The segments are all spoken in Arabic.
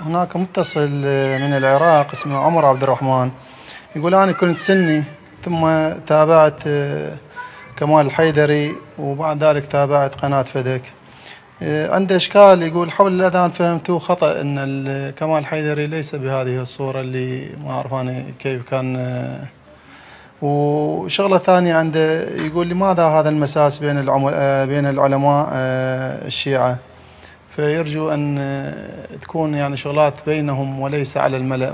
هناك متصل من العراق اسمه عمر عبد الرحمن، يقول أنا كنت سني ثم تابعت كمال الحيدري وبعد ذلك تابعت قناة فدك. عنده إشكال، يقول حول الأذان فهمته خطأ أن كمال الحيدري ليس بهذه الصورة اللي ما أعرف أنا كيف كان. وشغلة ثانية عنده، يقول لماذا هذا المساس بين العلماء الشيعة، فيرجو أن تكون يعني شغلات بينهم وليس على الملأ.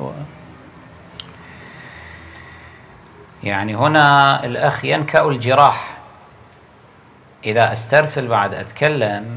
يعني هنا الأخ ينكأ الجراح. إذا استرسل بعد أتكلم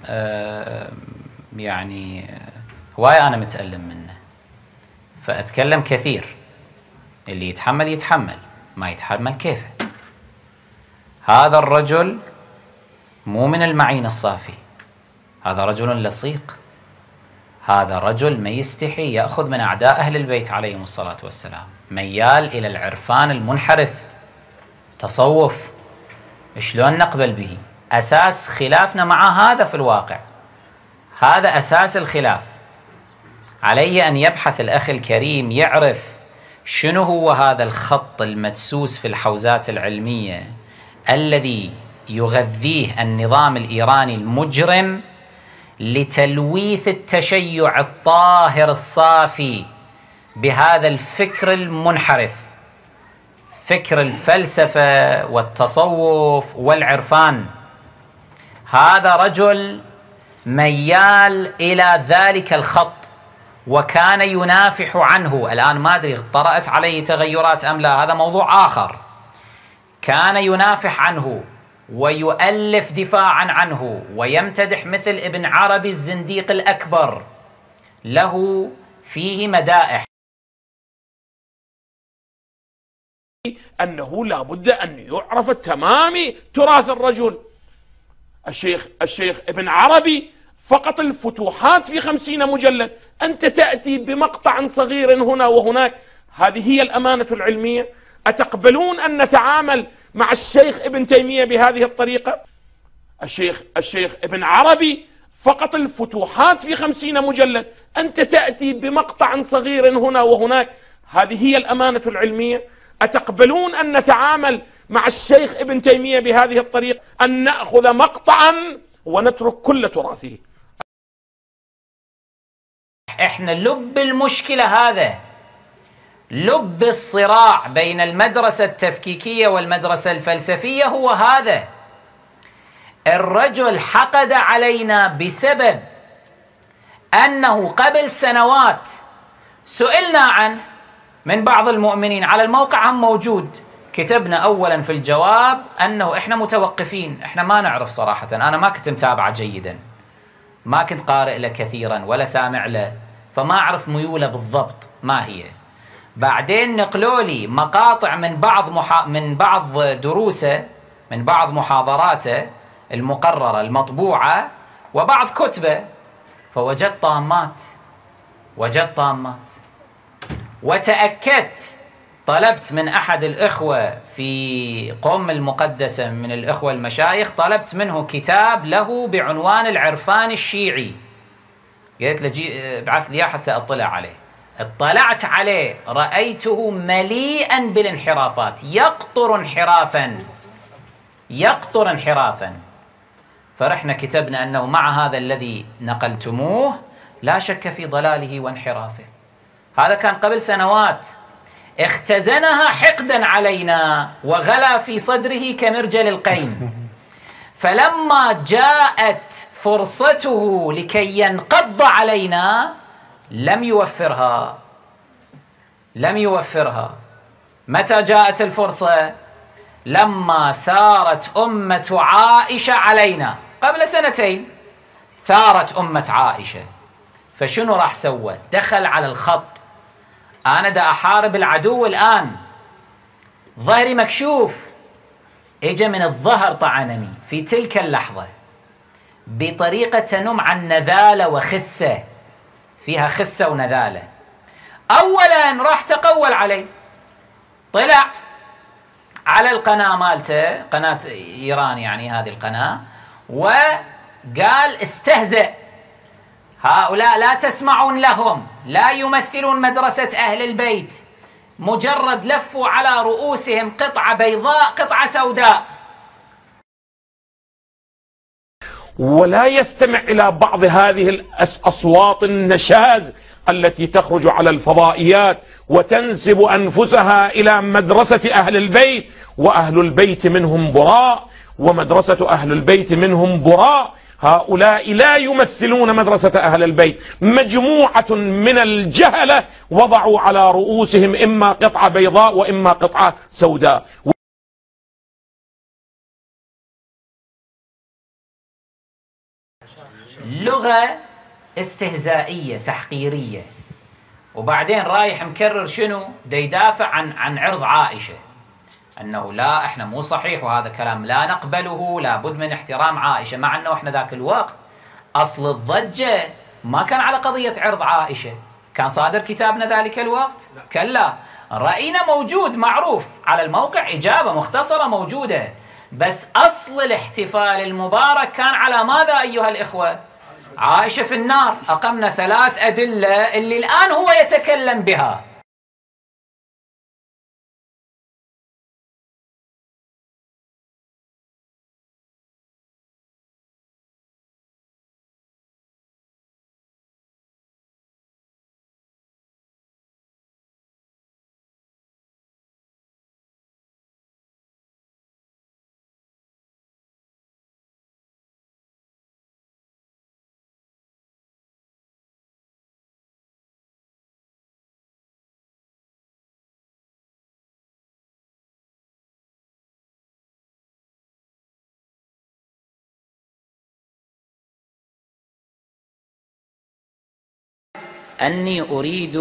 يعني هواية أنا متألم منه، فأتكلم كثير. اللي يتحمل يتحمل، ما يتحمل كيفه. هذا الرجل مو من المعين الصافي، هذا رجل لصيق، هذا رجل ما يستحي يأخذ من أعداء أهل البيت عليهم الصلاة والسلام، ميال إلى العرفان المنحرف، تصوف. شلون نقبل به؟ أساس خلافنا مع هذا في الواقع، هذا أساس الخلاف. عليه أن يبحث الأخ الكريم، يعرف شنو هو هذا الخط المدسوس في الحوزات العلمية الذي يغذيه النظام الإيراني المجرم لتلويث التشيع الطاهر الصافي بهذا الفكر المنحرف، فكر الفلسفة والتصوف والعرفان. هذا رجل ميال إلى ذلك الخط وكان ينافح عنه. الآن ما أدري طرأت عليه تغيرات أم لا، هذا موضوع آخر. كان ينافح عنه ويؤلف دفاعا عنه ويمتدح مثل ابن عربي الزنديق الأكبر، له فيه مدائح. أنه لا بد أن يعرف تمام تراث الرجل. الشيخ ابن عربي فقط الفتوحات في 50 مجلد، أنت تأتي بمقطع صغير هنا وهناك. هذه هي الأمانة العلمية؟ أتقبلون أن نتعامل مع الشيخ ابن تيمية بهذه الطريقة؟ الشيخ ابن عربي فقط الفتوحات في 50 مجلد، أنت تأتي بمقطع صغير هنا وهناك. هذه هي الأمانة العلمية؟ أتقبلون أن نتعامل مع الشيخ ابن تيمية بهذه الطريقة، أن نأخذ مقطعا ونترك كل تراثه؟ احنا لب المشكلة، هذا لب الصراع بين المدرسة التفكيكية والمدرسة الفلسفية، هو هذا. الرجل حقد علينا بسبب أنه قبل سنوات سئلنا عنه من بعض المؤمنين، على الموقع هم موجود. كتبنا أولا في الجواب أنه إحنا متوقفين، إحنا ما نعرف صراحة. أنا ما كنت متابعة جيدا، ما كنت قارئ له كثيرا ولا سامع له، فما أعرف ميوله بالضبط ما هي. بعدين نقلوا لي مقاطع من بعض دروسه، من بعض محاضراته المقررة المطبوعة وبعض كتبه، فوجدت طامات. وتأكدت، طلبت من أحد الإخوة في قم المقدسة من الإخوة المشايخ، طلبت منه كتاب له بعنوان العرفان الشيعي، قلت له ابعث لي حتى أطلع عليه. اطلعت عليه، رأيته مليئا بالانحرافات، يقطر انحرافا. فرحنا كتبنا أنه مع هذا الذي نقلتموه لا شك في ضلاله وانحرافه. هذا كان قبل سنوات، اختزنها حقدا علينا وغلا في صدره كمرجل القين. فلما جاءت فرصته لكي ينقض علينا لم يوفرها. متى جاءت الفرصة؟ لما ثارت أمة عائشة علينا قبل 2 ثارت أمة عائشة. فشنو راح سوى؟ دخل على الخط. أنا دا أحارب العدو الآن، ظهري مكشوف، إجا من الظهر طعنني في تلك اللحظة بطريقة تنم عن نذالة وخسة، فيها خسة ونذالة. أولا راح تقول علي، طلع على القناة مالته، قناة إيران يعني هذه القناة، وقال استهزأ هؤلاء لا تسمعون لهم، لا يمثلون مدرسة أهل البيت، مجرد لفوا على رؤوسهم قطعة بيضاء قطعة سوداء. ولا يستمع إلى بعض هذه الأصوات النشاز التي تخرج على الفضائيات وتنسب أنفسها إلى مدرسة أهل البيت، وأهل البيت منهم براء، ومدرسة أهل البيت منهم براء. هؤلاء لا يمثلون مدرسة أهل البيت، مجموعة من الجهلة وضعوا على رؤوسهم إما قطعة بيضاء وإما قطعة سوداء. لغة استهزائية تحقيرية، وبعدين رايح مكرر شنو؟ دا يدافع عن عرض عائشة، أنه لا إحنا مو صحيح وهذا كلام لا نقبله، لابد من احترام عائشة، مع أنه إحنا ذاك الوقت أصل الضجة ما كان على قضية عرض عائشة. كان صادر كتابنا ذلك الوقت؟ كلا، رأينا موجود معروف على الموقع، إجابة مختصرة موجودة، بس أصل الاحتفال المبارك كان على ماذا أيها الإخوة؟ عائشة في النار. أقمنا 3 أدلة اللي الآن هو يتكلم بها. أني أريد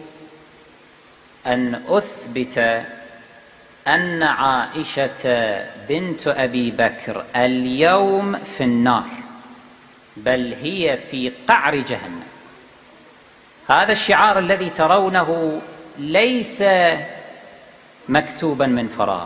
أن أثبت أن عائشة بنت أبي بكر اليوم في النار، بل هي في قعر جهنم. هذا الشعار الذي ترونه ليس مكتوبا من فراغ،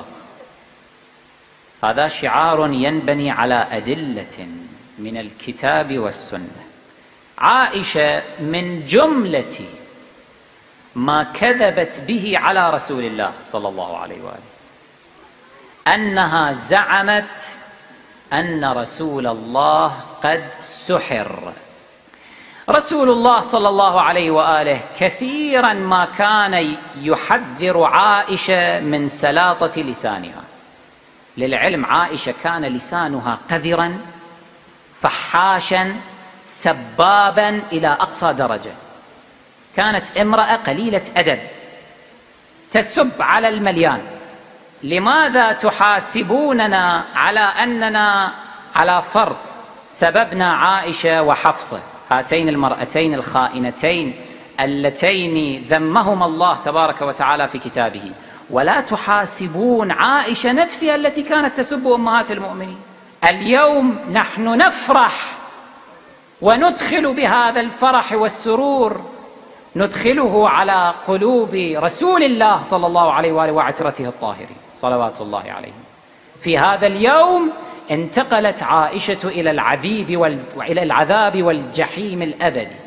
هذا شعار ينبني على أدلة من الكتاب والسنة. عائشة من جملة ما كذبت به على رسول الله صلى الله عليه وآله أنها زعمت أن رسول الله قد سحر. رسول الله صلى الله عليه وآله كثيرا ما كان يحذر عائشة من سلاطة لسانها. للعلم عائشة كان لسانها قذرا فحاشا سبابا إلى أقصى درجة، كانت امرأة قليلة أدب تسب على المليان. لماذا تحاسبوننا على أننا على فرض سببنا عائشة وحفصة، هاتين المرأتين الخائنتين اللتين ذمهما الله تبارك وتعالى في كتابه، ولا تحاسبون عائشة نفسها التي كانت تسب أمهات المؤمنين؟ اليوم نحن نفرح وندخل بهذا الفرح والسرور، ندخله على قلوب رسول الله صلى الله عليه وآله وعترته الطاهرين صلوات الله عليهم. في هذا اليوم انتقلت عائشة إلى العذاب والجحيم الأبدي.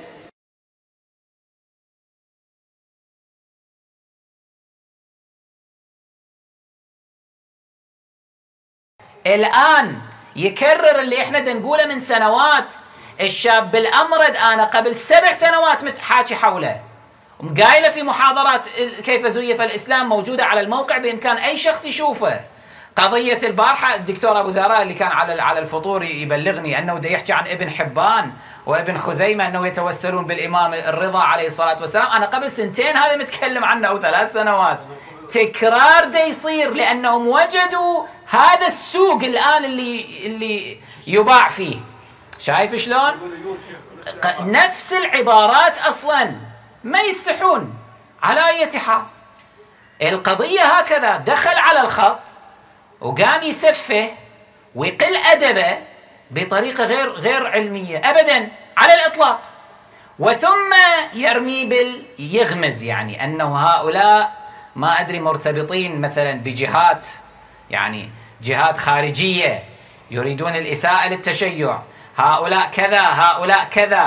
الآن يكرر اللي احنا نقوله من سنوات. الشاب الأمرد أنا قبل 7 سنوات حاكي حوله، ومقايله في محاضرات كيف زيف الإسلام موجودة على الموقع بإمكان أي شخص يشوفه. قضية البارحة الدكتور أبو زهراء اللي كان على الفطور يبلغني أنه دا يحكي عن ابن حبان وابن خزيمة أنه يتوسلون بالإمام الرضا عليه الصلاة والسلام. أنا قبل 2 هذا متكلم عنه أو 3 سنوات. تكرار دا يصير لأنهم وجدوا هذا السوق الآن اللي يباع فيه. شايف شلون؟ نفس العبارات أصلا ما يستحون على أي حال. القضية هكذا دخل على الخط وقام يسفه ويقل أدبه بطريقة غير علمية أبدا على الإطلاق، وثم يرمي يغمز يعني أنه هؤلاء ما أدري مرتبطين مثلا بجهات، يعني جهات خارجية يريدون الإساءة للتشيع، هؤلاء كذا هؤلاء كذا.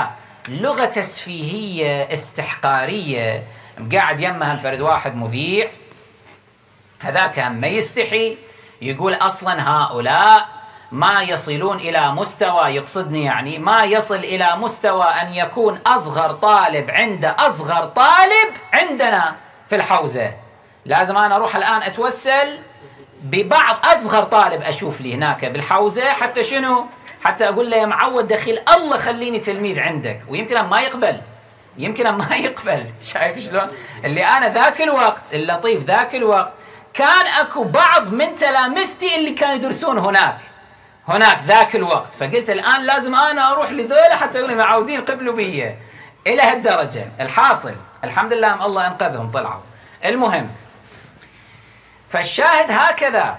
لغة تسفيهية استحقارية. قاعد يمها فرد واحد مذيع، هذاك هم ما يستحي يقول أصلا هؤلاء ما يصلون إلى مستوى، يقصدني يعني ما يصل إلى مستوى أن يكون أصغر طالب عند أصغر طالب عندنا في الحوزة. لازم أنا أروح الآن أتوسل ببعض أصغر طالب أشوف لي هناك بالحوزة، حتى شنو؟ حتى أقول له يا معود دخيل الله خليني تلميذ عندك، ويمكن ما يقبل، يمكن ما يقبل. شايف شلون؟ اللي أنا ذاك الوقت اللطيف ذاك الوقت كان أكو بعض من تلامذتي اللي كانوا يدرسون هناك ذاك الوقت، فقلت الآن لازم أنا أروح لذولا حتى يقولوا معودين قبلوا بي إلى هالدرجة. الحاصل الحمد لله الله أنقذهم طلعوا. المهم، فالشاهد هكذا،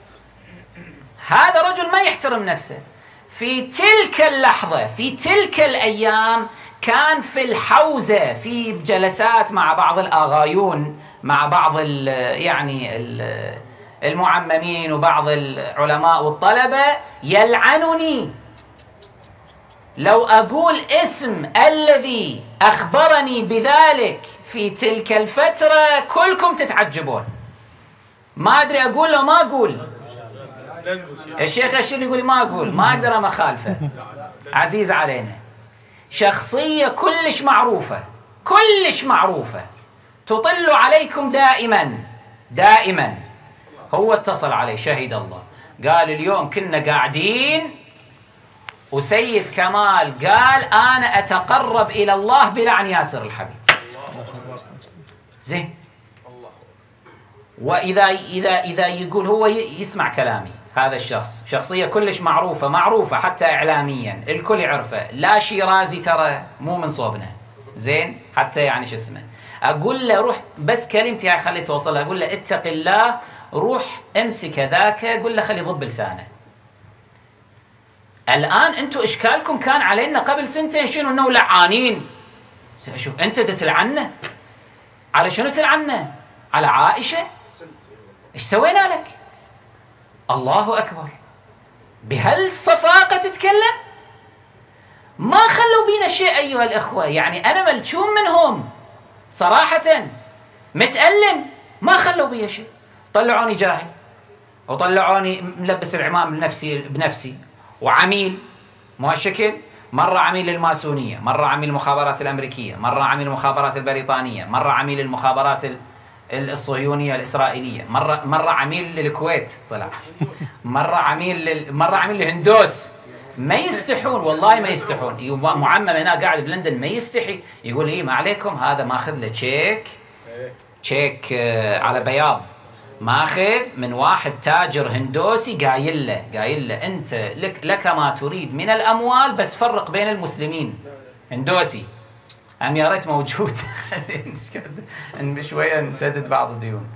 هذا رجل ما يحترم نفسه. في تلك اللحظة في تلك الأيام كان في الحوزة في جلسات مع بعض الآغايون، مع بعض يعني المعممين وبعض العلماء والطلبة يلعنني. لو أقول اسم الذي أخبرني بذلك في تلك الفترة كلكم تتعجبون. ما أدري أقول لو ما أقول. الشيخ الشيخ يقول ما أقول، ما أقدر ما أخالفه، عزيز علينا. شخصية كلش معروفة، كلش معروفة، تطل عليكم دائما. هو اتصل علي شهد الله، قال اليوم كنا قاعدين وسيد كمال قال أنا أتقرب إلى الله بلعن ياسر الحبيب. زين، وإذا يقول هو يسمع كلامي، هذا الشخص شخصية كلش معروفة حتى إعلاميا الكل يعرفه، لا شيرازي ترى مو من صوبنا، زين، حتى يعني شو اسمه، أقول له روح بس كلمتي هاي خلي توصلها، أقول له اتق الله، روح امسك ذاك، قول له خلي يضب لسانه. الآن أنتم إشكالكم كان علينا قبل سنتين شنو؟ إنه لعانين. شوف أنت تلعننا على شنو؟ تلعننا على عائشة؟ إيش سوينا لك؟ الله أكبر، بهالصفاقة تتكلم؟ ما خلوا بينا شيء أيها الأخوة، يعني أنا ملجوم منهم صراحة، متألم، ما خلوا بي شيء. طلعوني جاهل، وطلعوني ملبس العمام بنفسي وعميل، مو هالشكل. مرة عميل للماسونية، مرة عميل المخابرات الأمريكية، مرة عميل المخابرات البريطانية، مرة عميل المخابرات الصهيونية الإسرائيلية، مرة عميل للكويت طلع، مرة عميل لهندوس. ما يستحون والله، ما يستحون. معمم هنا قاعد بلندن ما يستحي يقول إيه ما عليكم، هذا ماخذ له تشيك على بياض، ماخذ من واحد تاجر هندوسي قايل له أنت لك ما تريد من الأموال، بس فرق بين المسلمين. هندوسي يا ريت موجود شوية نسدد بعض الديون.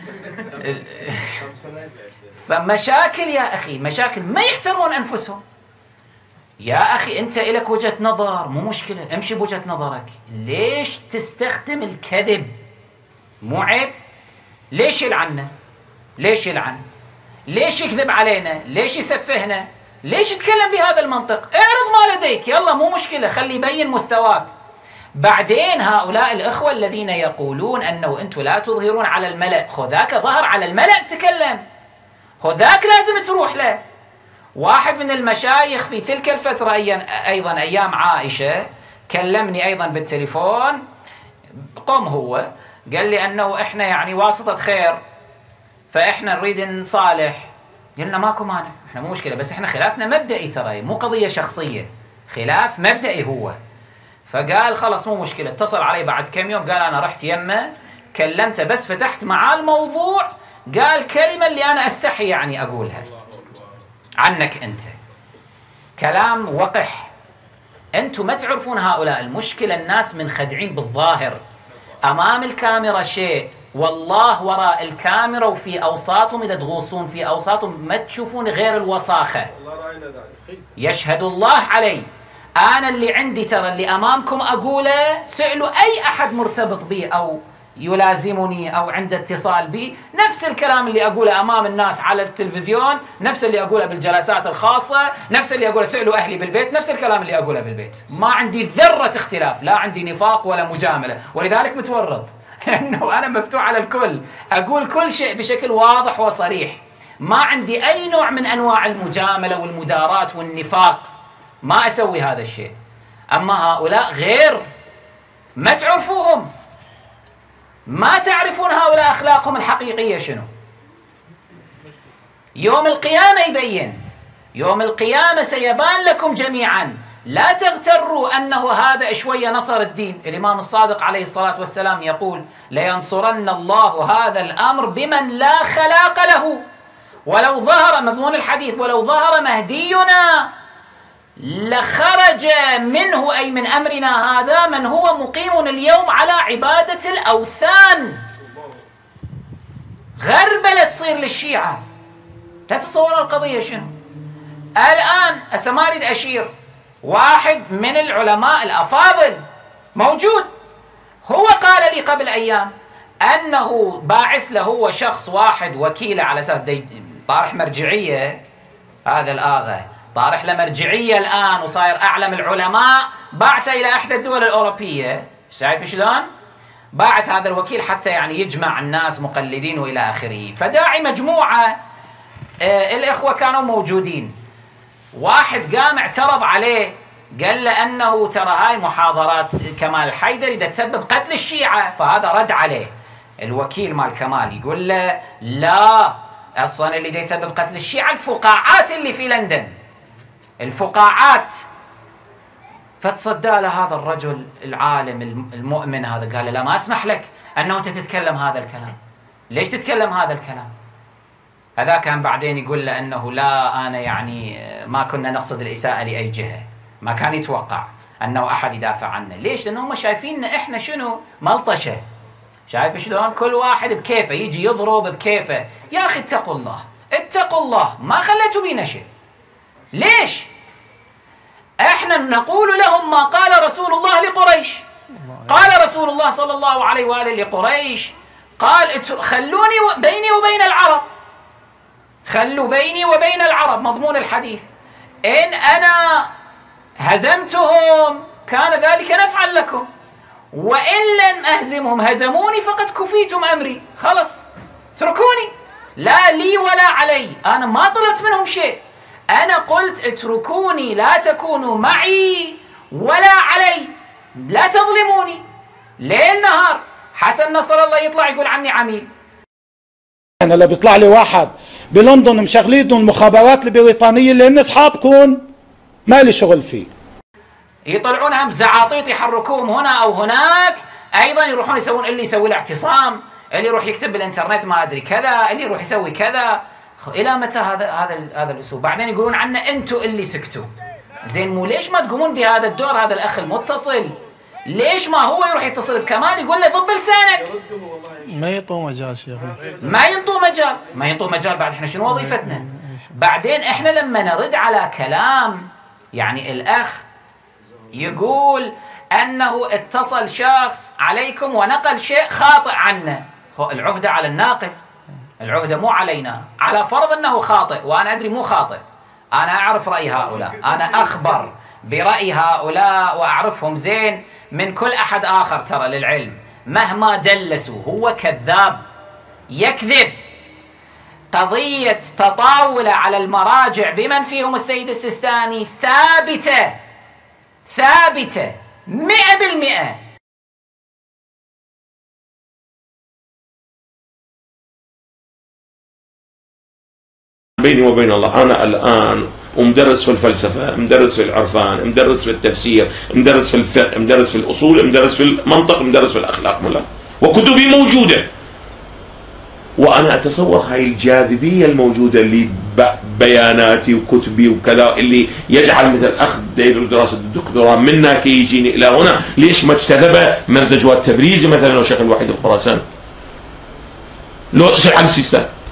فمشاكل يا أخي، مشاكل، ما يحترمون أنفسهم. يا أخي أنت إلك وجهة نظر، مو مشكلة، امشي بوجهة نظرك. ليش تستخدم الكذب؟ مو عيب؟ ليش يلعننا؟ ليش يلعن؟ ليش يكذب علينا؟ ليش يسفهنا؟ ليش يتكلم بهذا المنطق؟ اعرض ما لديك، يلا مو مشكلة، خلي يبين مستواك. بعدين هؤلاء الإخوة الذين يقولون أنه أنتم لا تظهرون على الملأ، خذاك ظهر على الملأ تكلم، خذاك لازم تروح له. واحد من المشايخ في تلك الفترة أيضا أيام عائشة كلمني أيضا بالتليفون، قم هو قال لي أنه إحنا يعني واسطة خير، فإحنا نريد نصالح. قلنا ماكو مانع، إحنا مو مشكلة، بس إحنا خلافنا مبدئي ترى، مو قضية شخصية، خلاف مبدئي هو. فقال خلاص مو مشكلة. اتصل علي بعد كم يوم قال أنا رحت يمه كلمته، بس فتحت معاه الموضوع قال كلمة اللي أنا أستحي يعني أقولها عنك أنت، كلام وقح. أنتم ما تعرفون هؤلاء المشكلة، الناس منخدعين بالظاهر، أمام الكاميرا شيء، والله وراء الكاميرا وفي أوساطهم إذا تغوصون في أوساطهم ما تشوفون غير الوساخة. يشهد الله علي، أنا اللي عندي ترى اللي أمامكم أقوله، سألوا أي أحد مرتبط بي أو يلازمني أو عند اتصال بي نفس الكلام اللي أقوله أمام الناس على التلفزيون، نفس اللي أقوله بالجلسات الخاصة، نفس اللي أقوله سألوا أهلي بالبيت، نفس الكلام اللي أقوله بالبيت. ما عندي ذرة اختلاف، لا عندي نفاق ولا مجاملة، ولذلك متورط لأنه أنا مفتوح على الكل، أقول كل شيء بشكل واضح وصريح، ما عندي أي نوع من أنواع المجاملة والمدارات والنفاق، ما أسوي هذا الشيء. أما هؤلاء غير، ما تعرفوهم، ما تعرفون هؤلاء أخلاقهم الحقيقية شنو. يوم القيامة يبين، يوم القيامة سيبان لكم جميعا، لا تغتروا أنه هذا شوية نصر الدين. الإمام الصادق عليه الصلاة والسلام يقول: لينصرن الله هذا الأمر بمن لا خلاق له، ولو ظهر، مضمون الحديث، ولو ظهر مهدينا لخرج منه، أي من أمرنا هذا، من هو مقيم اليوم على عبادة الأوثان. غربلة تصير للشيعة، لا تتصوروا القضية شنو. الآن هسه ما أريد أشير، واحد من العلماء الأفاضل موجود، هو قال لي قبل أيام أنه باعث له هو شخص واحد وكيله على أساس طارح مرجعية، هذا الآغا طارح له مرجعية الآن وصاير أعلم العلماء، بعثه إلى إحدى الدول الأوروبية. شايف شلون؟ باعث هذا الوكيل حتى يعني يجمع الناس مقلدين وإلى آخره. فداعي مجموعة الإخوة كانوا موجودين، واحد قام اعترض عليه، قال له أنه ترى هاي محاضرات كمال الحيدري دا تسبب قتل الشيعة. فهذا رد عليه الوكيل مال كمال، يقول له لا، أصلا اللي دا يسبب قتل الشيعة الفقاعات اللي في لندن، الفقاعات. فتصدى له هذا الرجل العالم المؤمن هذا، قال له لا، ما أسمح لك أنه أنت تتكلم هذا الكلام. ليش تتكلم هذا الكلام؟ هذا كان بعدين يقول له أنه لا، أنا يعني ما كنا نقصد الإساءة لأي جهة، ما كان يتوقع أنه أحد يدافع عنه. ليش؟ لأنه هم شايفيننا إحنا شنو؟ ملطشة. شايف شلون؟ كل واحد بكيفه يجي يضرب بكيفه. يا أخي اتقوا الله، اتقوا الله، ما خليتوا بينا شيء. ليش؟ احنا نقول لهم ما قال رسول الله لقريش. قال رسول الله صلى الله عليه وآله لقريش، قال خلوني بيني وبين العرب، خلوا بيني وبين العرب، مضمون الحديث، إن أنا هزمتهم كان ذلك نفعا لكم، وإن لم أهزمهم هزموني فقد كفيتم أمري، خلص اتركوني، لا لي ولا علي، أنا ما طلبت منهم شيء، أنا قلت اتركوني، لا تكونوا معي ولا علي، لا تظلموني. ليل نهار حسن نصر الله يطلع يقول عني عميل. أنا اللي بيطلع لي واحد بلندن مشغلينه المخابرات البريطانية اللي هن أصحابكم، ما لي شغل فيه. يطلعونها بزعاطيط يحركوهم هنا أو هناك، أيضا يروحون يسوون اللي يسوي له اعتصام، اللي يروح يكتب بالإنترنت ما أدري كذا، اللي يروح يسوي كذا. إلى متى هذا الأسلوب؟ بعدين يقولون عنا أنتوا اللي سكتوا. زين، مو ليش ما تقومون بهذا الدور؟ هذا الأخ المتصل ليش ما هو يروح يتصل بكمال يقول له ضب لسانك؟ ما ينطوا مجال شيخ، ما ينطوا مجال. بعد احنا شنو وظيفتنا؟ بعدين احنا لما نرد على كلام، يعني الأخ يقول أنه اتصل شخص عليكم ونقل شيء خاطئ عنا، العهدة على الناقل، العهدة مو علينا، على فرض أنه خاطئ، وأنا أدري مو خاطئ، أنا أعرف رأي هؤلاء، أنا أخبر برأي هؤلاء وأعرفهم زين من كل أحد آخر، ترى للعلم مهما دلسوا هو كذاب يكذب. قضية تطاول على المراجع بمن فيهم السيد السيستاني ثابتة 100%. بيني وبين الله أنا الآن ومدرس في الفلسفة، مدرس في العرفان، مدرس في التفسير، مدرس في الفقه، مدرس في الأصول، مدرس في المنطق، مدرس في الأخلاق، ملا وكتبي موجودة. وأنا أتصور هاي الجاذبية الموجودة اللي بياناتي وكتبي وكذا اللي يجعل مثل أخ دير دراسة الدكتوراه منا كي يجيني إلى هنا، ليش ما اجتذب مرزج والتبريزي مثلا لو شيخ الوحيد الخراساني، لو شيخ علي السيستاني،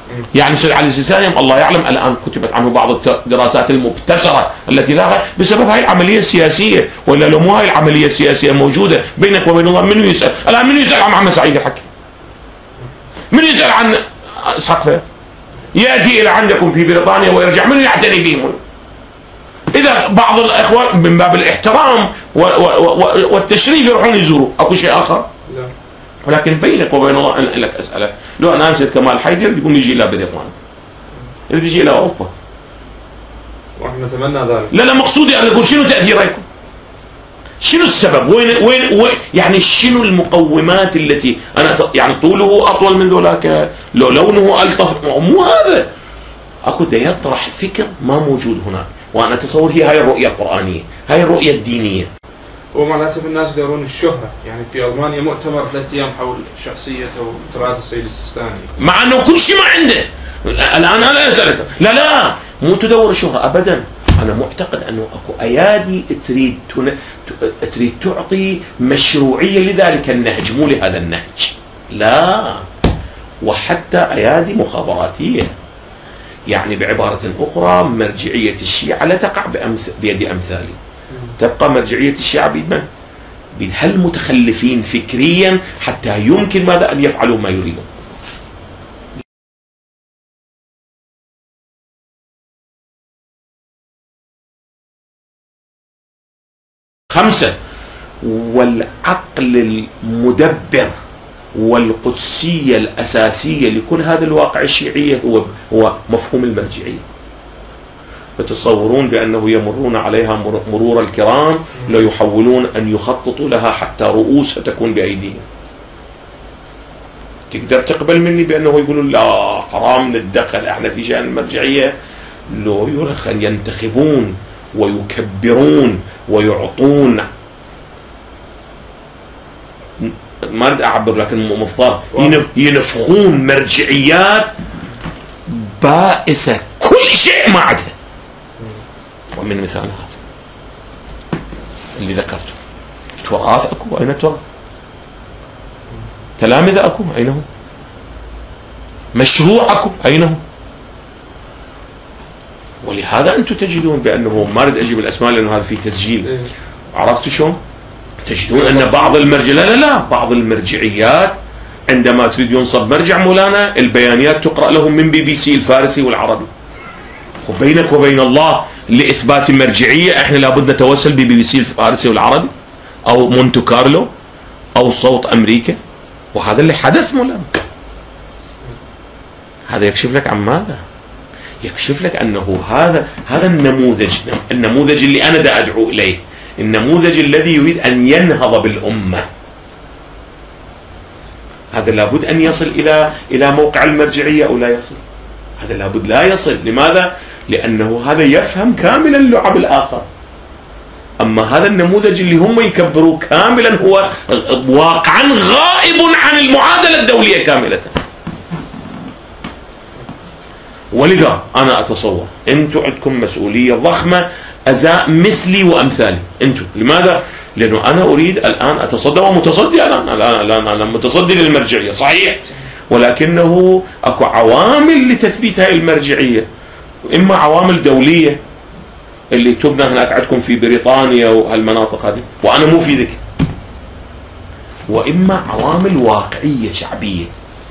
يعني سيد علي السيستاني الله يعلم الآن كتبت عنه بعض الدراسات المبتسرة التي لا بسبب هاي العملية السياسية، ولا لو مو هاي العملية السياسية موجودة بينك وبين الله منو يسأل؟ الآن منو يسأل عن محمد سعيد الحكي؟ منو يسأل عن إسحاق فهد؟ يأتي إلى عندكم في بريطانيا ويرجع، منو يعتني بهم؟ إذا بعض الإخوان من باب الاحترام والتشريف يروحون يزوروا، أكو شيء آخر؟ لا. ولكن بينك وبين الله أنا لك أسأله، لو أنا أنسيت كمال حيدر يقوم يجي إلى بريطانيا، يجي إلى أوروبا، ونحن نتمنى ذلك. لا مقصودي أنا أقول شنو تأثيركم؟ شنو السبب؟ وين يعني شنو المقومات التي أنا يعني طوله أطول من ذولاك، لو لونه ألطف، مو هذا. أكو دا يطرح فكر ما موجود هناك، وأنا أتصور هاي الرؤية القرآنية، هاي الرؤية الدينية. ومع الأسف الناس يدورون الشهرة، يعني في ألمانيا مؤتمر 3 أيام حول شخصية وتراث السيد السيستاني، مع أنه كل شيء ما عنده. الآن أنا أسألك، لا مو تدور الشهرة أبدا. أنا معتقد أنه أكو أيادي تريد تعطي مشروعية لذلك النهج، مو لهذا النهج، لا، وحتى أيادي مخابراتية. يعني بعبارة أخرى مرجعية الشيعة لا تقع بيد أمثالي، تبقى مرجعية الشيعة بيد من؟ بيد هالمتخلفين فكريا حتى يمكن ماذا أن يفعلوا ما يريدون. 5 والعقل المدبر والقدسية الأساسية لكل هذا الواقع الشيعية هو مفهوم المرجعية. يتصورون بأنه يمرون عليها مرور الكرام، لا يحاولون أن يخططوا لها حتى رؤوسها تكون بأيديهم. تقدر تقبل مني بأنه يقولون لا حرام نتدخل احنا في شأن المرجعية؟ لو يرخ أن ينتخبون ويكبرون ويعطون، ما أريد أعبر لكن مضطر، ينفخون مرجعيات بائسة كل شيء ما عندها. ومن مثال هذا اللي ذكرته، تراث أكو، أين التراث؟ تلامذة أكو، أين هم؟ مشروع أكو، أين هم؟ ولهذا أنتم تجدون بأنه ما أريد أجيب الأسماء لأنه هذا في تسجيل. عرفتوا شلون؟ تجدون أن بعض بعض المرجعيات عندما تريد ينصب مرجع مولانا البيانيات تقرأ لهم من BBC الفارسي والعربي. وبينك وبين الله لإثبات المرجعية احنا لابد نتوسل BBC الفارسي والعربي أو مونتو كارلو أو صوت أمريكا، وهذا اللي حدث مولانا. هذا يكشف لك عن ماذا؟ يكشف لك أنه هذا النموذج اللي أنا دا أدعو إليه، النموذج الذي يريد أن ينهض بالأمة، هذا لابد أن يصل إلى موقع المرجعية أو لا يصل؟ هذا لابد لا يصل. لماذا؟ لأنه هذا يفهم كاملا لعب الآخر. أما هذا النموذج اللي هم يكبروه كاملا هو واقعا غائب عن المعادلة الدولية كاملة. ولذا أنا أتصور أنتم عندكم مسؤولية ضخمة أزاء مثلي وأمثالي. أنتم لماذا؟ لأنه أنا أريد الآن أتصدى ومتصدي، أنا متصدي للمرجعية صحيح، ولكنه أكو عوامل لتثبيت هاي المرجعية، إما عوامل دولية اللي تبنى هناك عندكم في بريطانيا وهالمناطق هذه وأنا مو في ذكر، وإما عوامل واقعية شعبية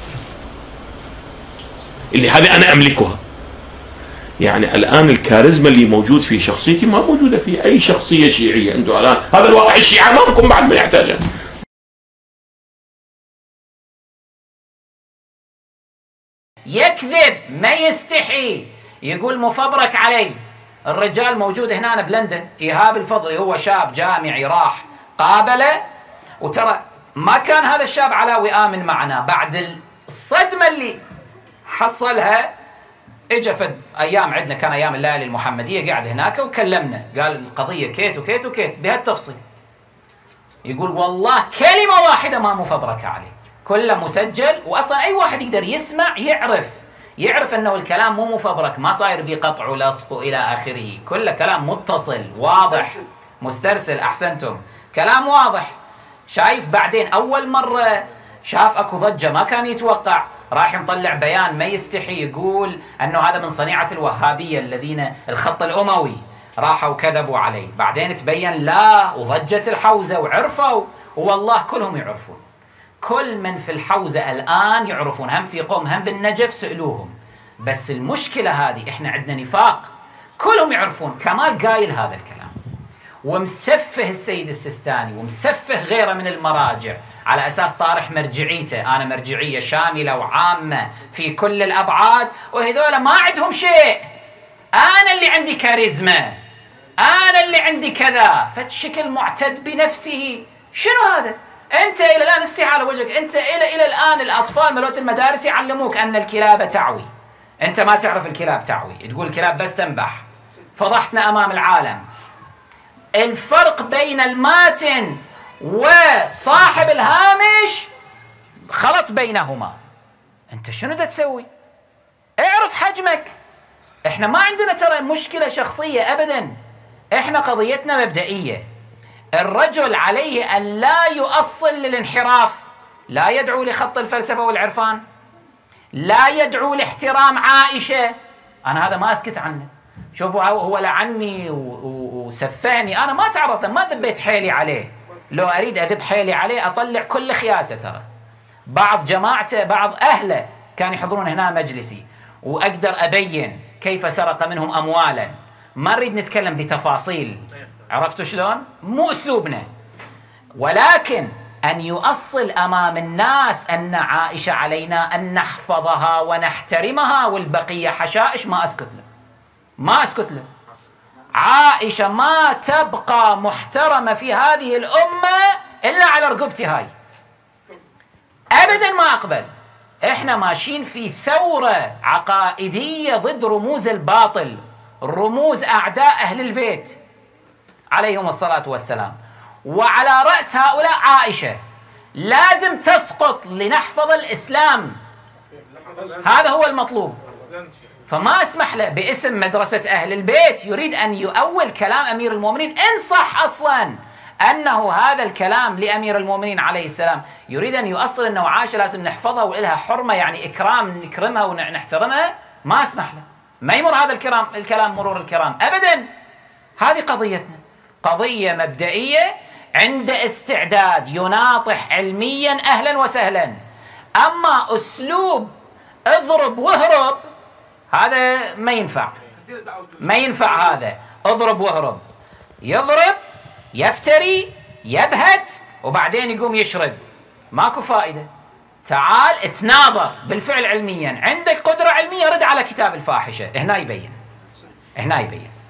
اللي هذه أنا أملكها. يعني الآن الكاريزما اللي موجود في شخصيتي ما موجودة في أي شخصية شيعية. أنتم الآن هذا الواقع الشيعة أمامكم بعد ما يحتاجه. يكذب ما يستحي، يقول مفبرك علي. الرجال موجود هنا بلندن، إيهاب الفضلي، هو شاب جامعي راح قابله، وترى ما كان هذا الشاب علاوي آمن معنا. بعد الصدمة اللي حصلها اجى فد ايام عندنا، كان ايام الليالي المحمديه، قاعد هناك وكلمنا، قال القضيه كيت وكيت وكيت بهالتفصيل. يقول والله كلمه واحده ما مفبركه عليه، كله مسجل، واصلا اي واحد يقدر يسمع يعرف انه الكلام مو مفبرك، ما صاير بقطع ولصق الى اخره، كله كلام متصل واضح مسترسل. احسنتم، كلام واضح. شايف بعدين اول مره شاف اكو ضجه ما كان يتوقع، راح مطلع بيان ما يستحي يقول أنه هذا من صنيعة الوهابية الذين الخط الأموي راحوا كذبوا عليه. بعدين تبين لا، وضجت الحوزة وعرفوا، والله كلهم يعرفون. كل من في الحوزة الآن يعرفون، هم في قوم هم بالنجف سألوهم. بس المشكلة هذه إحنا عندنا نفاق، كلهم يعرفون. كمال قايل هذا الكلام ومسفه السيد السيستاني ومسفه غيره من المراجع على أساس طارح مرجعيته، أنا مرجعية شاملة وعامة في كل الأبعاد، وهذول ما عندهم شيء، أنا اللي عندي كاريزما، أنا اللي عندي كذا، فشكل معتد بنفسه. شنو هذا؟ أنت إلى الآن استحي على وجهك، أنت إلى الآن الأطفال ملوت المدارس يعلموك أن الكلاب تعوي، أنت ما تعرف الكلاب تعوي، تقول الكلاب بس تنبح، فضحتنا أمام العالم. الفرق بين الماتن وصاحب الهامش خلط بينهما. أنت شنو دا تسوي؟ اعرف حجمك. احنا ما عندنا ترى مشكلة شخصية أبدا، احنا قضيتنا مبدئية. الرجل عليه أن لا يؤصل للانحراف، لا يدعو لخط الفلسفة والعرفان، لا يدعو لاحترام عائشة. أنا هذا ما أسكت عنه. شوفوا هو لعني وسفهني، أنا ما تعرضت، ما ذبيت حيلي عليه. لو أريد أذب حيلي عليه أطلع كل خياسة. ترى بعض جماعته بعض أهله كانوا يحضرون هنا مجلسي، وأقدر أبين كيف سرق منهم أموالا. ما نريد نتكلم بتفاصيل، عرفتوا شلون؟ مو أسلوبنا. ولكن أن يؤصل أمام الناس أن عائشة علينا أن نحفظها ونحترمها والبقية حشائش، ما أسكت له، ما أسكت له. عائشة ما تبقى محترمة في هذه الأمة إلا على رقبتي هاي، أبدا ما أقبل. إحنا ماشيين في ثورة عقائدية ضد رموز الباطل، رموز أعداء أهل البيت عليهم الصلاة والسلام، وعلى رأس هؤلاء عائشة. لازم تسقط لنحفظ الإسلام، هذا هو المطلوب. فما أسمح له باسم مدرسة أهل البيت يريد أن يؤول كلام أمير المؤمنين، إن صح أصلا أنه هذا الكلام لأمير المؤمنين عليه السلام، يريد أن يؤصل أنه عائشة لازم نحفظها ولها حرمة، يعني إكرام، نكرمها ونحترمها. ما أسمح له، ما يمر هذا الكلام مرور الكرام أبدا. هذه قضيتنا، قضية مبدئية، عند استعداد يناطح علميا أهلا وسهلا. أما أسلوب اضرب واهرب هذا ما ينفع، ما ينفع. هذا اضرب واهرب، يضرب يفتري يبهت وبعدين يقوم يشرد، ماكو فائدة. تعال اتناظر بالفعل علميا، عندك قدرة علمية رد على كتاب الفاحشة، هنا يبين، هنا يبين.